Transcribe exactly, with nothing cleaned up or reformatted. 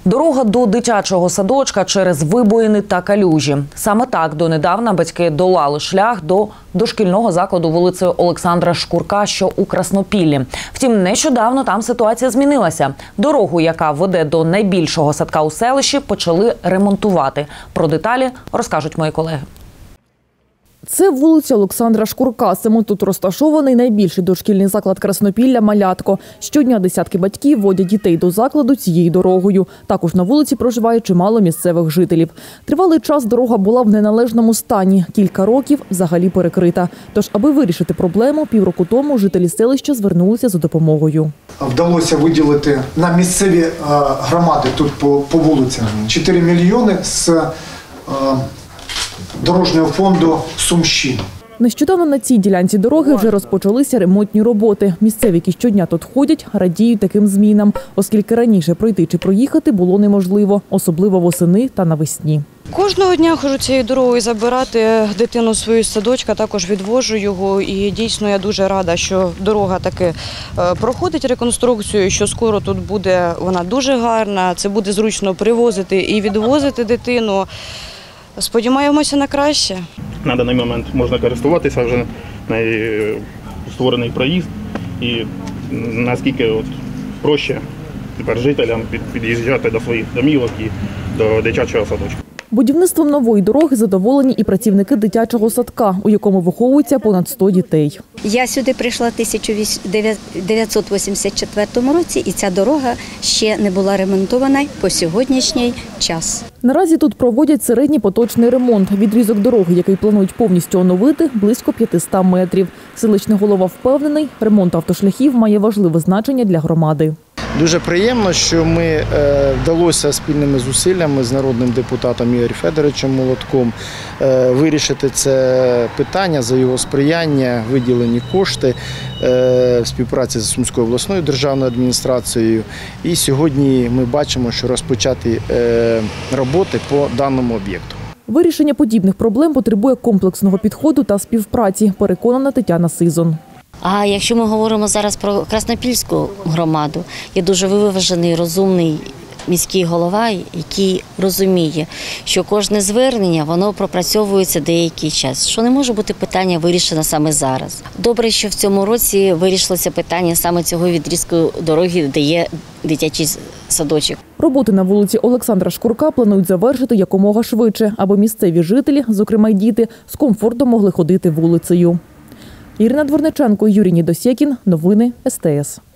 Дорога до дитячого садочка через вибоїни та калюжі. Саме так донедавна батьки долали шлях до дошкільного закладу вулицею Олександра Шкурка, що у Краснопіллі. Втім, нещодавно там ситуація змінилася. Дорогу, яка веде до найбільшого садка у селищі, почали ремонтувати. Про деталі розкажуть мої колеги. Це вулиця Олександра Шкурка. Саме тут розташований найбільший дошкільний заклад Краснопілля «Малятко». Щодня десятки батьків водять дітей до закладу цією дорогою. Також на вулиці проживає чимало місцевих жителів. Тривалий час дорога була в неналежному стані. Кілька років взагалі перекрита. Тож, аби вирішити проблему, півроку тому жителі селища звернулися за допомогою. Вдалося виділити на місцеві громади тут по, по вулицям чотири мільйони з дорожнього фонду Сумщини. Нещодавно на цій ділянці дороги вже розпочалися ремонтні роботи. Місцеві, які щодня тут ходять, радіють таким змінам, оскільки раніше пройти чи проїхати було неможливо, особливо восени та навесні. Кожного дня ходжу цією дорогою забирати дитину свою з садочка, також відвожу його. І дійсно я дуже рада, що дорога таки проходить реконструкцію, що скоро тут буде вона дуже гарна, це буде зручно привозити і відвозити дитину. Сподіваємося на краще. На даний момент можна користуватися вже створений проїзд і наскільки от проще тепер жителям під'їжджати до своїх домівок і до дитячого садочка. Будівництвом нової дороги задоволені і працівники дитячого садка, у якому виховується понад сто дітей. Я сюди прийшла в тисяча дев'ятсот вісімдесят четвертому році, і ця дорога ще не була ремонтована по сьогоднішній час. Наразі тут проводять середній поточний ремонт. Відрізок дороги, який планують повністю оновити, близько п'ятисот метрів. Селищний голова впевнений, ремонт автошляхів має важливе значення для громади. Дуже приємно, що ми вдалося спільними зусиллями з народним депутатом Ігорем Федоровичем Молотком вирішити це питання за його сприяння, виділені кошти в співпраці з Сумською обласною державною адміністрацією. І сьогодні ми бачимо, що розпочаті роботи по даному об'єкту. Вирішення подібних проблем потребує комплексного підходу та співпраці, переконана Тетяна Сизон. А якщо ми говоримо зараз про Краснопільську громаду, є дуже виважений, розумний міський голова, який розуміє, що кожне звернення, воно пропрацьовується деякий час, що не може бути питання вирішено саме зараз. Добре, що в цьому році вирішилося питання саме цього відрізку дороги, де є дитячий садочок. Роботи на вулиці Олександра Шкурка планують завершити якомога швидше, аби місцеві жителі, зокрема й діти, з комфортом могли ходити вулицею. Ірина Дворниченко, Юрій Недосєкін. Новини ес те ес.